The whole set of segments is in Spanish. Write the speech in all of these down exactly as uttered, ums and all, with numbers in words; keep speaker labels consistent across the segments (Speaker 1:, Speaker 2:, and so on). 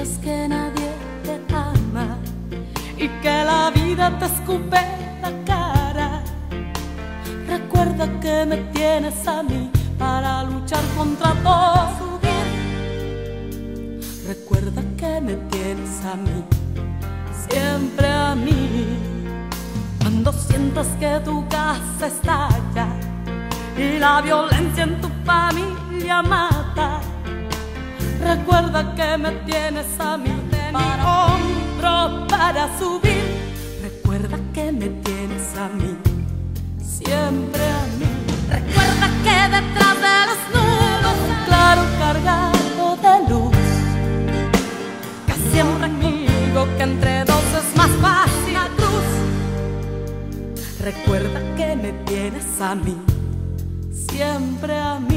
Speaker 1: sientas que nadie te ama y que la vida te escupe la cara, recuerda que me tienes a mí para luchar contra todo. Subir. Recuerda que me tienes a mí, siempre a mí. Cuando sientas que tu casa estalla y la violencia en tu familia mata, recuerda que me tienes a mí de mi hombro para subir. Recuerda que me tienes a mí, siempre a mí. Recuerda que detrás de las nubes un claro cargado de luz, que siempre conmigo, que entre dos es más fácil la cruz. Recuerda que me tienes a mí, siempre a mí.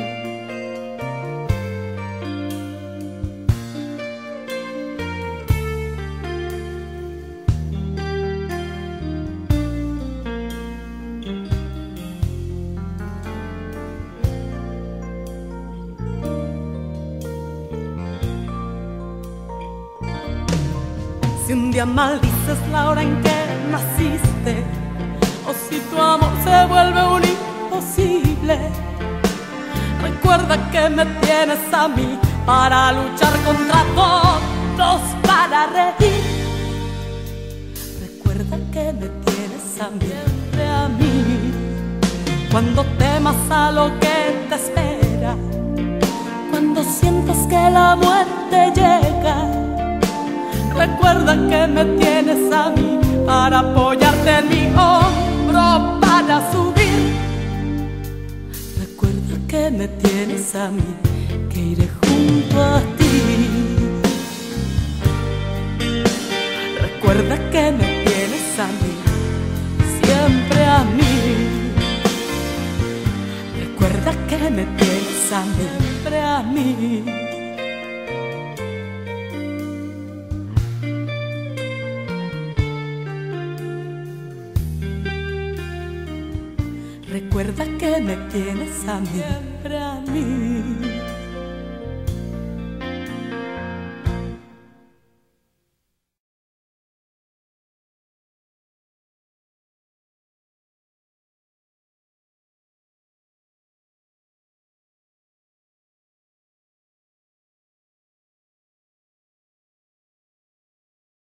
Speaker 1: Si un día maldices la hora en que naciste, o si tu amor se vuelve un imposible, recuerda que me tienes a mí para luchar contra todos, para reír. Recuerda que me tienes a mí, siempre a mí. Cuando temas a lo que te espera, cuando sientas que la muerte llega, recuerda que me tienes a mí para apoyarte en mi hombro para subir. Recuerda que me tienes a mí, que iré junto a ti. Recuerda que me tienes a mí, siempre a mí. Recuerda que me tienes a mí, siempre a mí. Recuerda que me tienes a mí, siempre a mí.